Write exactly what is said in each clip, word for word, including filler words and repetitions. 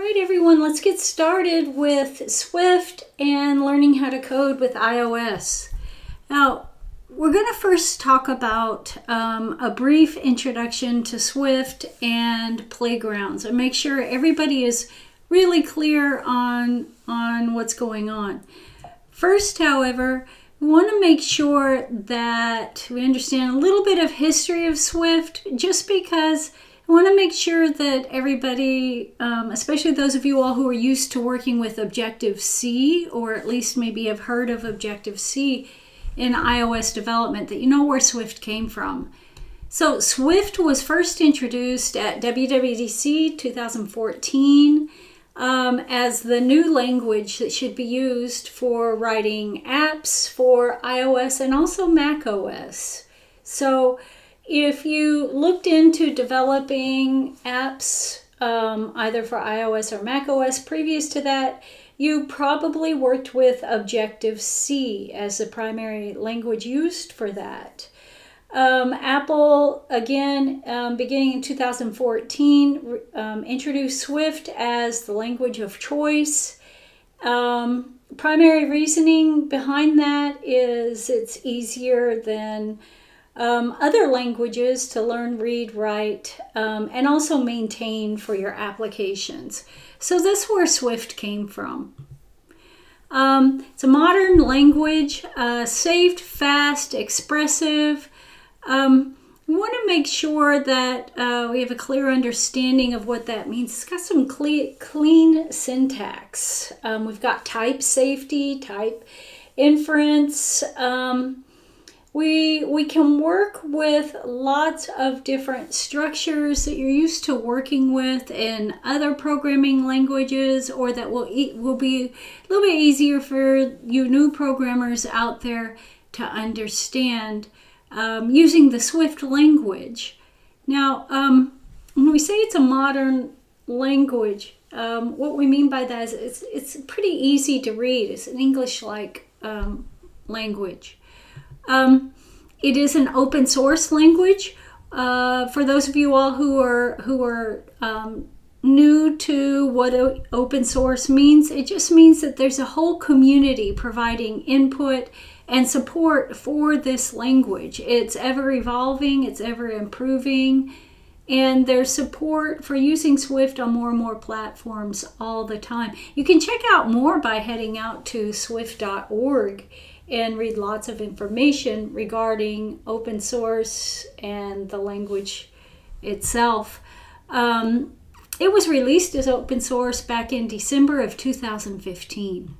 right, everyone, let's get started with Swift and learning how to code with iOS. Now, we're going to first talk about um, a brief introduction to Swift and playgrounds and make sure everybody is really clear on, on what's going on. First, however, we want to make sure that we understand a little bit of history of Swift, just because I want to make sure that everybody, um, especially those of you all who are used to working with Objective-C, or at least maybe have heard of Objective-C in iOS development, that you know where Swift came from. So Swift was first introduced at W W D C two thousand fourteen um, as the new language that should be used for writing apps for iOS and also macOS. So if you looked into developing apps um, either for iOS or macOS previous to that, you probably worked with Objective-C as the primary language used for that. Um, Apple, again, um, beginning in two thousand fourteen, um, introduced Swift as the language of choice. Um, primary reasoning behind that is it's easier than Um, other languages to learn, read, write, um, and also maintain for your applications. So that's where Swift came from. Um, it's a modern language, uh, safe, fast, expressive. Um, we want to make sure that uh, we have a clear understanding of what that means. It's got some clean, clean syntax. Um, we've got type safety, type inference. Um, We, we can work with lots of different structures that you're used to working with in other programming languages, or that will, e will be a little bit easier for you new programmers out there to understand um, using the Swift language. Now, um, when we say it's a modern language, um, what we mean by that is it's, it's pretty easy to read. It's an English-like um, language. Um, it is an open source language. Uh, for those of you all who are who are um, new to what open source means, it just means that there's a whole community providing input and support for this language. It's ever evolving, it's ever improving, and there's support for using Swift on more and more platforms all the time. You can check out more by heading out to swift dot org and read lots of information regarding open source and the language itself. Um, it was released as open source back in December of two thousand fifteen.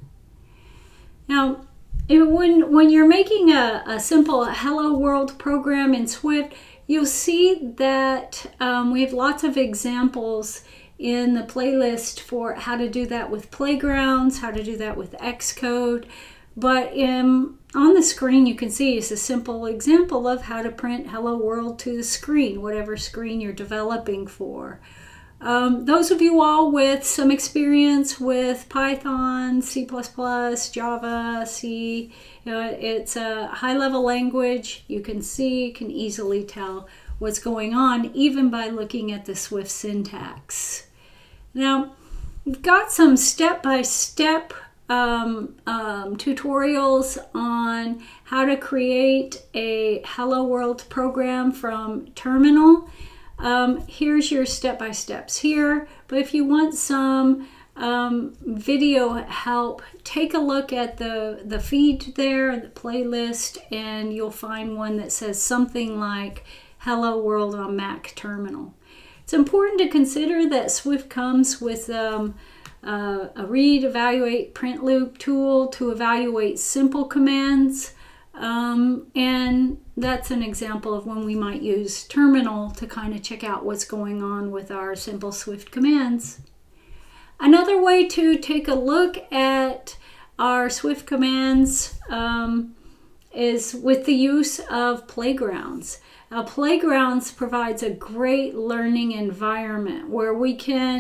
Now, when, when you're making a, a simple Hello World program in Swift, you'll see that um, we have lots of examples in the playlist for how to do that with playgrounds, how to do that with Xcode. But in, on the screen, you can see it's a simple example of how to print Hello World to the screen, whatever screen you're developing for. Um, those of you all with some experience with Python, C plus plus, Java, C, you know, it's a high-level language. You can see, can easily tell what's going on, even by looking at the Swift syntax. Now, we've got some step-by-step Um, um, tutorials on how to create a Hello World program from terminal. Um, here's your step-by-steps here, but if you want some um, video help, take a look at the, the feed there, the playlist, and you'll find one that says something like Hello World on Mac Terminal. It's important to consider that Swift comes with um, Uh, a read, evaluate, print loop tool to evaluate simple commands, um, and that's an example of when we might use terminal to kind of check out what's going on with our simple Swift commands. Another way to take a look at our Swift commands um, is with the use of playgrounds. Now, Playgrounds provides a great learning environment where we can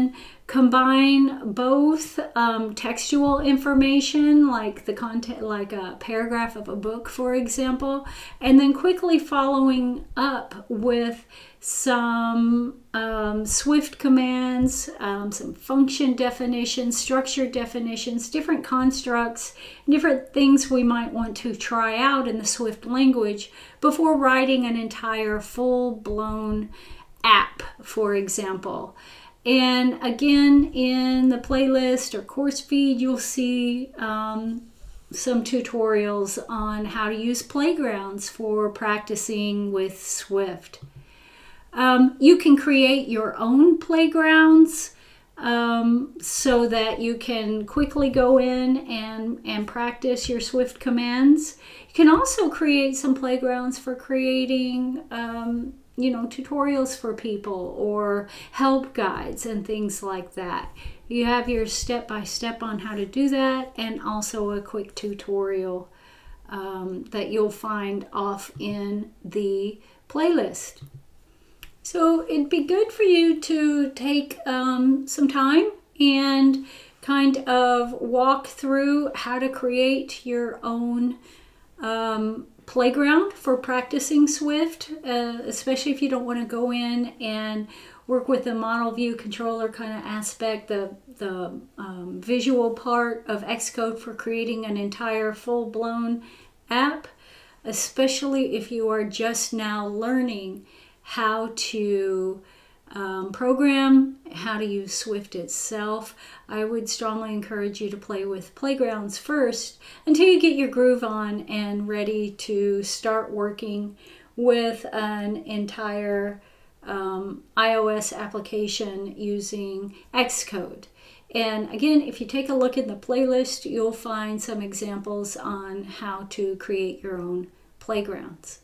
Combine both um, textual information, like the content, like a paragraph of a book, for example, and then quickly following up with some um, Swift commands, um, some function definitions, structure definitions, different constructs, different things we might want to try out in the Swift language before writing an entire full-blown app, for example. And again, in the playlist or course feed, you'll see um, some tutorials on how to use playgrounds for practicing with Swift. Um, you can create your own playgrounds um, so that you can quickly go in and, and practice your Swift commands. You can also create some playgrounds for creating um, you know, tutorials for people or help guides and things like that. You have your step-by-step on how to do that, and also a quick tutorial um, that you'll find off in the playlist. So it'd be good for you to take um, some time and kind of walk through how to create your own um, playground for practicing Swift, uh, especially if you don't want to go in and work with the model view controller kind of aspect, the, the um, visual part of Xcode for creating an entire full-blown app, especially if you are just now learning how to Um, program, how to use Swift itself. I would strongly encourage you to play with playgrounds first until you get your groove on and ready to start working with an entire um, iOS application using Xcode. And again, if you take a look in the playlist, you'll find some examples on how to create your own playgrounds.